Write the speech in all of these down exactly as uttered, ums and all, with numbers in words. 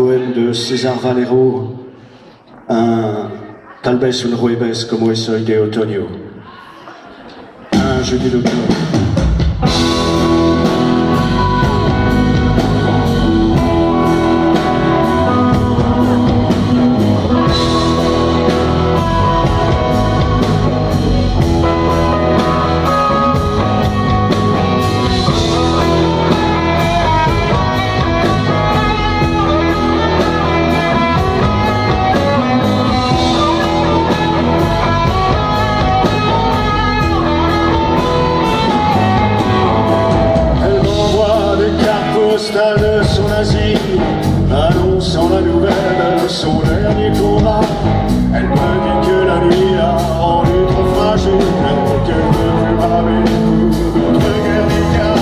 poème de César Valero, un tal vez un jueves como es hoy de otoño, un jeudi d'automne. De son asile, annonçant la nouvelle de son dernier combat. Elle me dit que la nuit l'a rendu trop fragile, qu'elle ne veut plus braver d'autres guerres d'écart.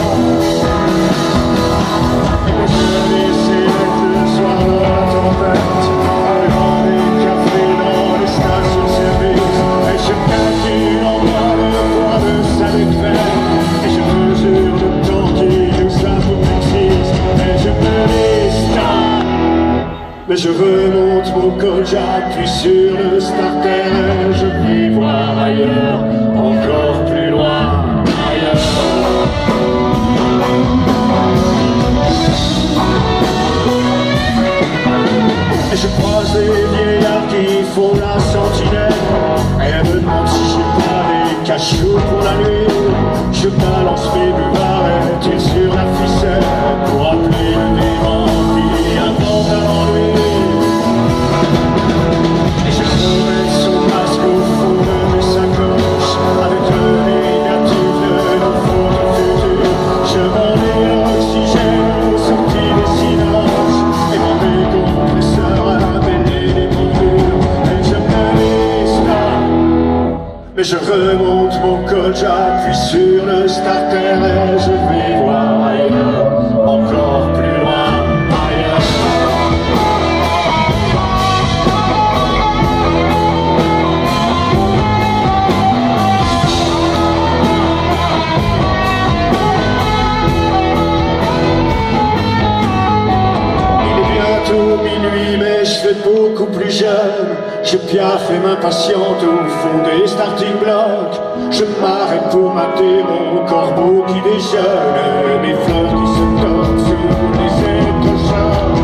Et je l'ai laissé d'être le soir dans la tempête, devant les cafés dans les stations-service. Et je calcule en moi le poids de sa défaite, et je mesure le temps qui nous s'improvise. Et je me dis stop, mais je remonte mon col, j'appuie sur le starter et je vais voir ailleurs, encore plus loin, ailleurs. Et je croise des vieillards qui font la sentinelle, et elle me demande si j'ai pas des cachots pour la nuit. Je balance mes buvards et tire sur la ficelle pour appeler le démon qui invente avant lui. Et je remets son masque au fond de mes sacoches, avec le négatif de nos photos futures. Je m'en ai l'oxygène aux sorties des cinoches, et mon décompresseur à la mêlée des montures. Et je me dis stop, mais je remonte mon col, j'appuie sur le starter et je vais voir ailleurs, encore plus loin, ailleurs. Il est bientôt minuit mais je fais beaucoup plus jeune. Je piaffe et m'impatiente au fond des starting blocks. Je m'arrête pour mater mon corbeau qui déjeune, mes fleurs qui se tordent sous les électrochocs.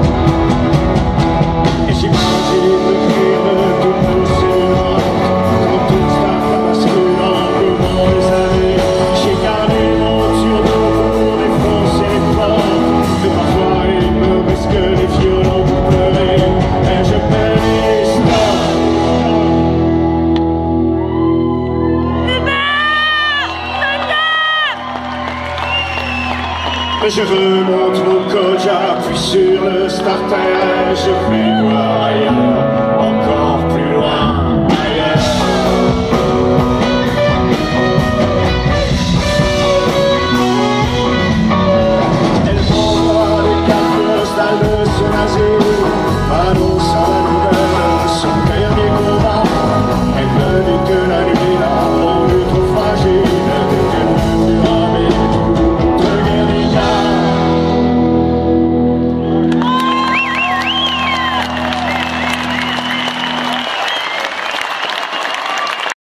Et j'imagine me cuire de toutes nos séances, quand tout le staff a basculé dans les années. J'ai gardé mon turbo pour défoncer les portes, mais parfois il me reste que les violons pour pleurer. Et je me dis stop. Je remonte mon col, j'appuie sur le starter et je vais voir ailleurs, encore plus loin.